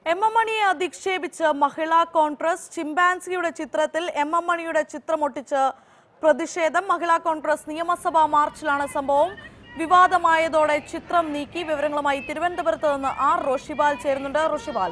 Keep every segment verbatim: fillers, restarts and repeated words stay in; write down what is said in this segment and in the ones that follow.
M M മണിയെ അധിക്ഷേപിച്ച് മഹിളാ കോൺഗ്രസ് ചിമ്പാൻസിയുടെ ചിത്രത്തിൽ എം എം മണിയുടെ ചിത്രമൊട്ടിച്ച് പ്രതിഷേധം. മഹിളാ കോൺഗ്രസ് നിയമസഭാ മാർച്ചിലാണ് സംഭവം. വിവാദമായതോടെ ചിത്രം നീക്കി. വിവരങ്ങളുമായി തിരുവനന്തപുരത്ത് നിന്ന് ആർ റോഷിബാൽ ചേരുന്നുണ്ട്. റോഷിബാൽ,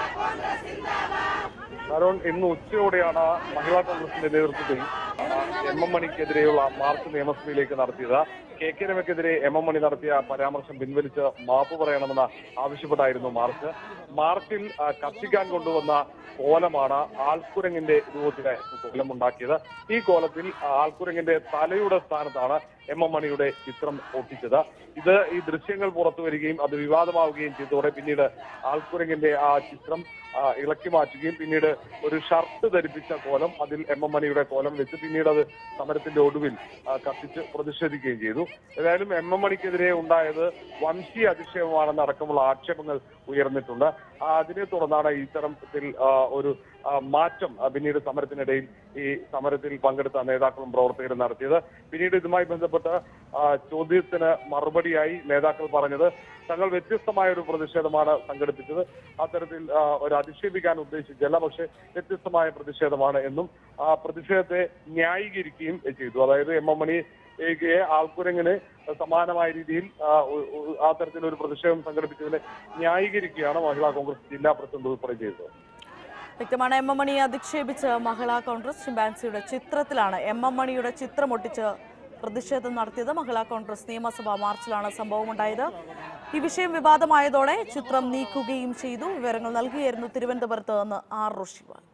ഇന്ന് ഉച്ചയോടെയാണ് മഹിളാ കോൺഗ്രസിന്റെ നേതൃത്വത്തിൽ എം എം മണിക്കെതിരെയുള്ള മാർച്ച് നിയമസഭയിലേക്ക് നടത്തിയത്. കെ കെ രമയ്ക്കെതിരെ എം എം മണി നടത്തിയ പരാമർശം പിൻവലിച്ച് മാപ്പ് പറയണമെന്ന് ആവശ്യപ്പെട്ടായിരുന്നു മാർച്ച്. മാർച്ചിൽ കത്തിക്കാൻ കൊണ്ടുവന്ന കോലമാണ് ആൾക്കുരങ്ങിന്റെ രൂപത്തിലായിരുന്നു കോലം ഉണ്ടാക്കിയത്. ഈ കോലത്തിൽ ആൾക്കുരങ്ങിന്റെ തലയുടെ സ്ഥാനത്താണ് എം എം മണിയുടെ ചിത്രം ഒട്ടിച്ചത്. ഇത് ഈ ദൃശ്യങ്ങൾ പുറത്തു വരികയും അത് വിവാദമാവുകയും ചെയ്തതോടെ പിന്നീട് ആൾക്കുരങ്ങിന്റെ ആ ചിത്രം ഇളക്കി മാറ്റുകയും പിന്നീട് ഒരു ഷർട്ട് ധരിപ്പിച്ച കോലം അതിൽ എം എം മണിയുടെ കോലം വെച്ച് പിന്നീട് അത് സമരത്തിന്റെ ഒടുവിൽ കത്തിച്ച് പ്രതിഷേധിക്കുകയും ചെയ്തു. ഏതായാലും എം എം മണിക്കെതിരെ ഉണ്ടായത് വംശീയ അധിക്ഷേപമാണെന്ന് അടക്കമുള്ള ആക്ഷേപങ്ങൾ ഉയർന്നിട്ടുണ്ട്. അതിനെ തുടർന്നാണ് ഇത്തരത്തിൽ ഒരു മാറ്റം പിന്നീട് സമരത്തിനിടയിൽ ഈ സമരത്തിൽ പങ്കെടുത്ത നേതാക്കളും പ്രവർത്തകരും നടത്തിയത്. പിന്നീട് ഇതുമായി ബന്ധപ്പെട്ട് ചോദ്യത്തിന് മറുപടിയായി നേതാക്കൾ പറഞ്ഞത് തങ്ങൾ വ്യത്യസ്തമായ ഒരു പ്രതിഷേധമാണ് സംഘടിപ്പിച്ചത്. അത്തരത്തിൽ ഒരു അധിക്ഷേപിക്കാൻ ഉദ്ദേശിച്ചല്ല, പക്ഷെ വ്യത്യസ്തമായ പ്രതിഷേധമാണ് എന്നും ആ പ്രതിഷേധത്തെ ന്യായീകരിക്കുകയും ചെയ്തു. അതായത് എം എം മണി ആൾക്കുരങ്ങിന് സമാനമായ രീതിയിൽ ആ തരത്തിലൊരു പ്രതിഷേധം സംഘടിപ്പിച്ചതിനെ ന്യായീകരിക്കുകയാണ് മഹിളാ കോൺഗ്രസ് ജില്ലാ പ്രസിഡന്റ് ഉൾപ്പെടെ ചെയ്തത്. വ്യക്തമാണ്. എം എം മണിയെ അധിക്ഷേപിച്ച് മഹിളാ കോൺഗ്രസ് ചിമ്പാൻസിയുടെ ചിത്രത്തിലാണ് എം എം മണിയുടെ ചിത്രം ഒട്ടിച്ച് പ്രതിഷേധം നടത്തിയത്. മഹിളാ കോൺഗ്രസ് നിയമസഭാ മാർച്ചിലാണ് സംഭവം ഉണ്ടായത്. ഈ വിഷയം വിവാദമായതോടെ ചിത്രം നീക്കുകയും ചെയ്തു. വിവരങ്ങൾ നൽകിയായിരുന്നു തിരുവനന്തപുരത്ത് നിന്ന് ആർ റോഷിബാൽ.